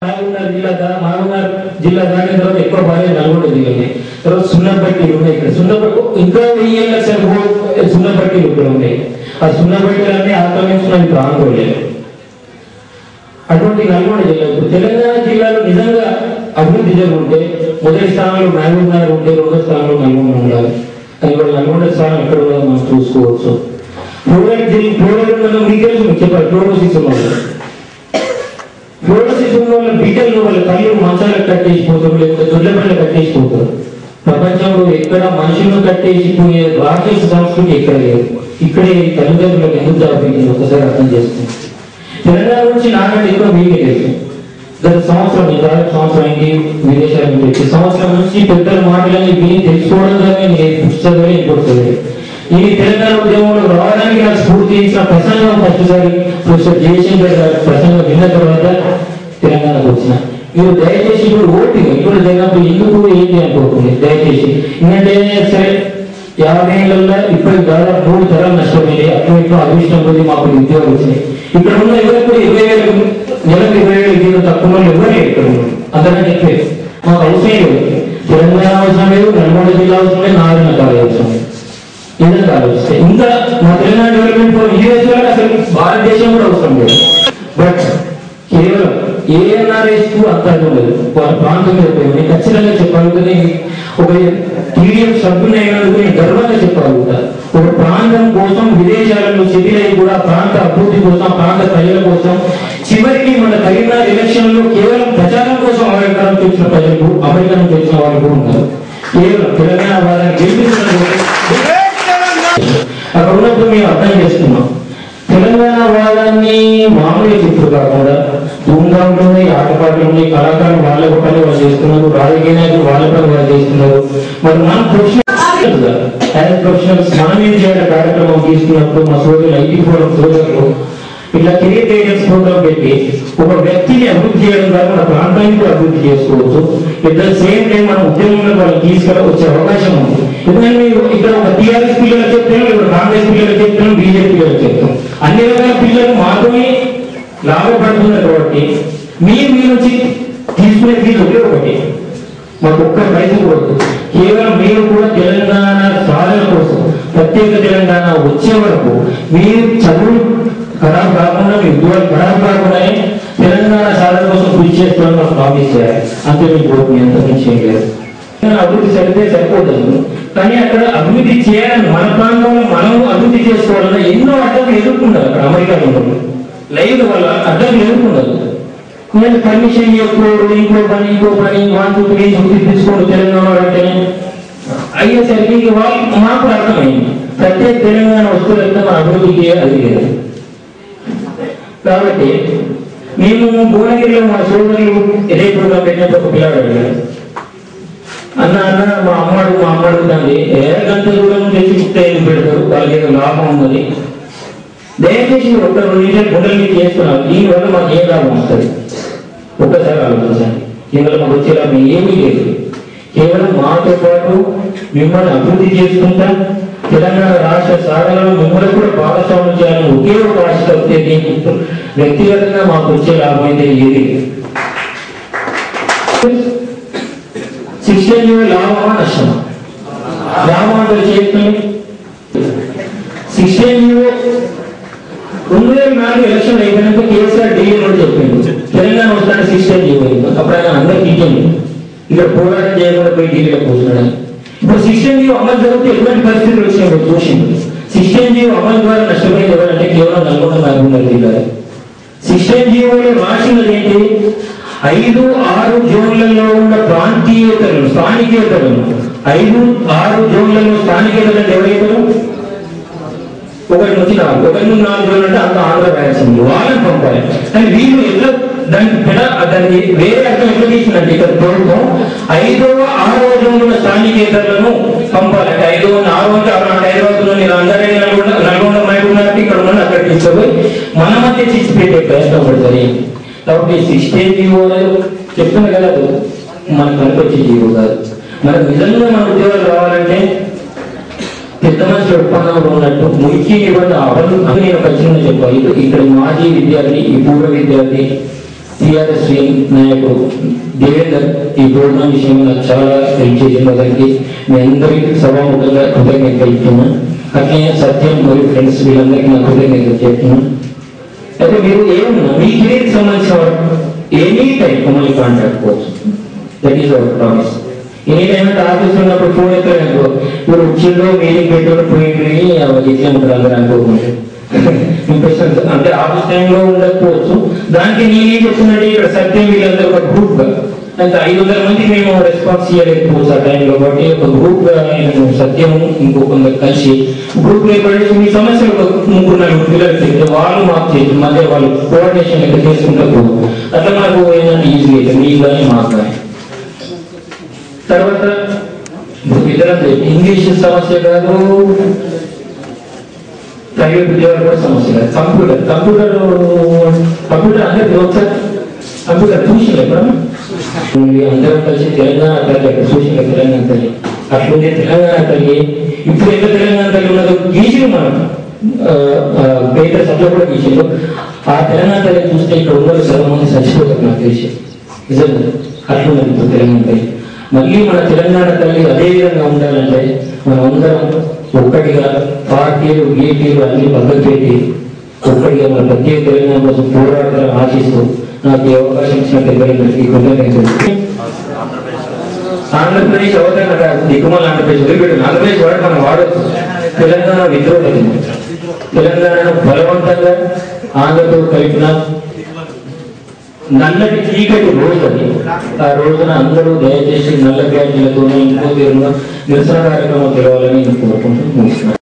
జిల్లా దాని తర్వాత ఎక్కువ బాగా నల్గొండ జిల్లానే తర్వాత సున్నపట్టీలు ఉన్నాయి. ఇక్కడ సున్నపట్టు ఇంకా 1000 ఏళ్ళ సున్నపట్టీలు ఇక్కడ ఉన్నాయి. ఆ సున్నపట్టీలన్నీ ఆక్రమించుకున్న ప్రాంతం లేదు. అటువంటి నల్గొండ జిల్లా ఇప్పుడు తెలంగాణ జిల్లాలో నిజంగా అభివృద్ధి జరుగుంటే మొదటి స్థానంలో మహబూబ్ నగర్ ఉంటే, రెండో స్థానంలో నల్గొండ ఉండాలి. కానీ కూడా నల్గొండ స్థానం ఎక్కడ ఉందో మనం చూసుకోవచ్చు. మనం మీకు తెలుసు, మీకు చెప్పాలి ఫ్లోరోసిస్ వాళ్ళు వాళ్ళ బిడ్డలు వాళ్ళ తల్లి మంచాలకు కట్టేసిపోతారు, లేకపోతే దొడ్లపల్లి కట్టేసిపోతారు. ప్రపంచంలో ఎక్కడ మనుషులను కట్టేసిపోయే రాక్షస సంస్కృతి ఎక్కడ లేదు. ఇక్కడే తల్లిదండ్రులకు ఎందుకు జాబింది ఒకసారి అర్థం చేసుకుంది. తెలంగాణ నుంచి నాకంటే ఎక్కువ మీకే లేదు. గత సంవత్సరం సంవత్సరం అయింది విదేశాల నుంచి. సంవత్సరం నుంచి పెద్దల మాటలని విని తెలుసుకోవడం కానీ నేను పుస్తకాలే ఇంకొకటి. ఈ తెలంగాణ ఉద్యమంలో రావడానికి నాకు స్ఫూర్తి ఇచ్చిన ప్రసంగం ఫస్ట్ సారి ప్రొఫెసర్ జయశంకర్ గారి ప్రసంగం విన్న తర్వాత తెలంగాణకు వచ్చిన. మీరు దయచేసి ఇప్పుడు ఓపిక ఇప్పుడు జగన్ ఎందుకు ఏంటి అనుకోకుండా దయచేసి ఎందుకంటే సరే 50 ఏళ్ళల్లో ఇప్పటికి దాదాపు 3 తరాలు నష్టపోయింది. అటు అదృష్టం కొద్ది మాకు ఉద్యోగాలు వచ్చినాయి. ఇక్కడ ఉన్న ఎవరికి 20,000 నెలకు 20,000 జీతం తక్కువ ఎవరు ఇక్కడ ఉన్నారు. అంతకంటే చెప్పేది మాకు అవసరం లేదు. తెలంగాణ అవసరం లేదు, నల్గొండ జిల్లా అవసరం లేదు, నారాయణ కాలేజ్ అవసరం లేదు. ఏదైనా ఆలోచిస్తే ఇంకా మా తెలంగాణ డెవలప్మెంట్ యూఎస్ వాళ్ళకి అసలు భారతదేశం కూడా అవసరం లేదు. బట్ కేవలం ఏఎన్ఆర్ఎస్ కు అర్థం లేదు. వాళ్ళ ప్రాంతం మీద నేను ఖచ్చితంగా చెప్పాలి. ఒక టీడీఎం సభ్యులు అయినందుకు నేను గర్వంగా చెప్పగలుగుతాను. ఒక ప్రాంతం కోసం విదేశాలలో సెటిల్ అయ్యి కూడా ప్రాంత అభివృద్ధి కోసం, ప్రాంత ప్రజల కోసం చివరికి మన కరీంనగర్ ఎలక్షన్ లో కేవలం ప్రచారం కోసం అమెరికా నుంచి వచ్చిన ప్రజలు, అమెరికా నుంచి వచ్చిన వాళ్ళు కూడా ఉన్నారు. కేవలం తెలంగాణ వాళ్ళని గెలిపించిన అక్కడ ఉన్నప్పుడు మేము అర్థం చేస్తున్నాం. తెలంగాణ వాళ్ళని మామూలుగా చెప్పుడు కాకుండా ధూమ్ధాంలు ఉన్నాయి, ఆటపాటలు ఉన్నాయి, కళాకారులు వాళ్ళ పని వాళ్ళు చేస్తున్నారు, రాజకీయ నాయకులు వాళ్ళ పని వాళ్ళు చేస్తున్నారు. మరి మనం ప్రొఫెషనల్స్ మనం ఏం చేయాలి కార్యక్రమం తీసుకున్నప్పుడు మా సోదరులు ఐటీ ఫోరం సోదరులు ఇట్లా కెరీర్ గైడెన్స్ ప్రోగ్రామ్ పెట్టి ఒక వ్యక్తిని అభివృద్ధి చేయడం ద్వారా మన ప్రాంతాన్ని కూడా అభివృద్ధి చేసుకోవచ్చు. ఎట్ ద సేమ్ టైం మన ఉద్యమంలో వాళ్ళకి తీసుకువచ్చే అవకాశం ఉంది. ఎందుకంటే ఇక్కడ ఒక టీఆర్ఎస్ పిల్లలకు చెప్తాను, ఇక్కడ కాంగ్రెస్ పిల్లలకు చెప్తాను, బీజేపీ పిల్లలకు చెప్తాను. అన్ని రకాల పిల్లలు మాత్రమే లాభపడుతున్నారు. కాబట్టి మీరు మీ నుంచి తీసుకునే ఫీజు ఒకే ఒకటి, మాకు ఒక్క పైసలు కూడా కేవలం మీరు కూడా తెలంగాణ సాధన కోసం ప్రత్యేక తెలంగాణ వచ్చే వరకు మీరు చదువు ఖరాబ్ కాకుండా, మీ ఉద్యోగాలు ఖరాబ్ కాకుండానే తెలంగాణ సాధన కోసం కృషి చేస్తామని మాకు ప్రామిస్ చేయాలి. అంతే మీకు మీ అంత నుంచి చేయలేదు. అభివృద్ధి సరితే సరిపోతుంది. కానీ అక్కడ అభివృద్ధి చేయాలని మన ప్రాంతంలో మనం అభివృద్ధి చేసుకోవాలన్నా ఎన్నో అడ్డంకులు ఎదుర్కొంటారు. అక్కడ అమెరికాలో లైవ్ వల్ల అడ్డంకులు ఎదుర్కొంటారు. నేను పర్మిషన్ ఇవ్వకూడదు, ఇంకో పని 1 2 3 తీసుకోండి తెలంగాణ అంటే అయ్యేసరికి మాకు అర్థమైంది. ప్రత్యేక తెలంగాణ వస్తువులంతా మన అభివృద్ధికి అది లేదు. కాబట్టి మేము భువనగిరిలో మా సోదరులు ఇదే ప్రోగ్రాం పెట్టినప్పుడు ఒక పిల్లాడు అడిగారు, అన్న మా అమ్మాడుతుంది గంట దూరం తెచ్చి ముక్తాయి పెడతారు, వాళ్ళకి ఏదో లాభం ఉన్నది, దయచేసి ఒక్క 2 నిమిషాలు గుండెలు మీకు చేస్తున్నారు, దీనివల్ల మాకు ఏం లాభం వస్తుంది ఒక్కసారి ఆలోచించండి. దీనివల్ల మాకు వచ్చే లాభం ఏమీ లేదు. కేవలం మాతో పాటు మిమ్మల్ని అభివృద్ధి చేసుకుంటా తెలంగాణ రాష్ట్ర సాధనలో మిమ్మల్ని కూడా భాగస్వామ్యం చేయాలని ఒకే ఒక ఆశ వస్తే దీనికి వ్యక్తిగతంగా మాకు వచ్చే లాభం అయితే ఏది శిక్షణ లాభమా నష్టమా? లాభం అంటే చేస్తుంది. 2004 ఎలక్షన్ అయిపోయినాక కేసీఆర్ ఢిల్లీ కూడా చెప్పింది తెలంగాణ వస్తానే 16 అయిపోయింది. అప్పుడు ఆయన అందరికి ఇచ్చింది ఇక్కడ పోరాటం చేయకుండా పోయి ఢిల్లీలో కూర్చున్నాడు. ఇప్పుడు 16 అమలు జరిగితే ఎటువంటి పరిస్థితులు వచ్చినాయో చూసింది. 16 అమలు ద్వారా నష్టపోయింది ఎవరంటే కేవలం నల్గొండ మహబూబ్నగర్ జిల్లా. 16 రాసినది ఏంటి? 5-6 జోన్లలో ఉన్న ప్రాంతీయతలను, స్థానికేతలను, 5-6 జోన్లలో స్థానికేతలను ఎవరైతే 1 నుంచి 4 జోన్లు అంటే అంత ఆంధ్ర రాయాల్సింది వాళ్ళని పంపాలి. కానీ వీళ్ళు ఎట్లా దాన్ని వేరే అర్థం ఎట్లా తీసిందంటే ఇక్కడ ప్రభుత్వం 5-6 జోన్ల స్థానికేతలను పంపాలి. అంటే 5-6 అంటే హైదరాబాద్లోని రంగారెడ్డి, నల్గొండ మహబూబ్నగర్ ఇక్కడ ఉన్న అక్కడ తీసుకుపోయి మన మధ్య తీసి పెట్టే ప్రయత్నం పడుతుంది. కాబట్టి 16 చెప్తున్నా కదా మనకు కనిపించే జీవో కాదు. మనకు నిజంగా మన ఉద్యోగాలు రావాలంటే పెద్ద మనిషి ఒప్పందంలో ఉన్నట్టు ముఖ్య నిబంధన అవన్నీ నేను ఖచ్చితంగా చెప్పాలి. ఇక్కడ మాజీ విద్యార్థి, ఈ పూర్వ విద్యార్థి టీఆర్ఎస్ నాయకుడు దేవేందర్ ఈ ప్రోగ్రాం విషయంలో నాకు చాలా హెల్ప్ చేసింది. అతనికి మీ అందరికీ సభాముఖంగా కృతజ్ఞత చెప్తున్నా. అట్లనే సత్యం మరియు ఫ్రెండ్స్ వీళ్ళందరికీ నా కృతజ్ఞత చెప్తున్నా. అయితే మీరు ఏమన్నా మీ కెరీర్కి సంబంధించిన ఎనీ టైం మమ్మల్ని కాంటాక్ట్ అవ్వచ్చు. That is our promise. Any time అంటే ఆఫీస్ ఉన్నప్పుడు ఫోన్ ఎత్తారనుకో, ఇప్పుడు వచ్చిందో మీటింగ్ పెట్టారు పోయింది ఇట్లా ఉంటారు అందరూ అనుకోకుండా అంటే ఆఫీస్ టైంలో ఉండకపోవచ్చు. దానికి నేనేం చెప్తున్నట్టు ఇక్కడ సత్యం వీళ్ళందరూ ఒక గ్రూప్ గా అంటే 500 మందికి మేము రెస్పాన్స్ చేయలేకపోవచ్చు ఆ టైంలో. కాబట్టి ఒక గ్రూప్ గా నేను సత్యము ఇంకొక కలిసి గ్రూప్ ఏర్పడి మీ సమస్యలు ఒక 3-4 పిల్లలు చెప్తే వాళ్ళు మాకు చేసి మళ్ళీ వాళ్ళు కోఆర్డినేషన్ ఎక్కడ చేసుకుంటూ పోదు. అట్లా మనకు ఏంటంటే ఈజీ అయితే మీకు కానీ మాకు కానీ. తర్వాత ఇతర ఇంగ్లీష్ సమస్య కాదు, ప్రైవేట్ ఉద్యోగాలు కూడా సమస్య కాదు. కంప్యూటర్ అందరికీ ఒకసారి కంప్యూటర్ చూసిన అందరం కలిసి తెలంగాణ తల్లి చూసిన తెలంగాణ తల్లి అట్లుండే తెలంగాణ తల్లి. ఇప్పుడు ఎంత తెలంగాణ తల్లి ఉన్నదో గీసిరు మనం పేపర్స్ అట్లా కూడా గీసిరు. ఆ తెలంగాణ తల్లి చూస్తే ఇక్కడ ఉన్న చాలా మంది చచ్చిపోతారు నాకు తెలిసి. నిజంగా అట్లున్నది ఇప్పుడు తెలంగాణ తల్లి. మళ్ళీ మన తెలంగాణ తల్లి అదే విధంగా ఉండాలంటే మనం అందరం ఒక్కటిగా పార్టీలు గీటీలు అన్ని పక్కకు పెట్టి ఒక్కటిగా మన ప్రత్యేక తెలంగాణ కోసం పోరాటాలను ఆశిస్తూ నాకు ఈ అవకాశం ఇచ్చినట్టు కృతజ్ఞతలు. ఆంధ్రప్రదేశ్ అవతరణ కాదు, దిక్కుమల ఆంధ్రప్రదేశ్ వదిలిపెట్టింది. ఆంధ్రప్రదేశ్ వాడు మనం వాడచ్చు. తెలంగాణ విద్రోహం, తెలంగాణను బలవంతంగా ఆంధ్రతో కలిపిన నల్లటి చీకటి రోజు అది. ఆ రోజున అందరూ దయచేసి నల్ల బ్యాడ్జీలతోనే ఇంకో తీరుగా నిరసన కార్యక్రమం తెలవాలని కోరుకుంటూ ముగిస్తున్నాను.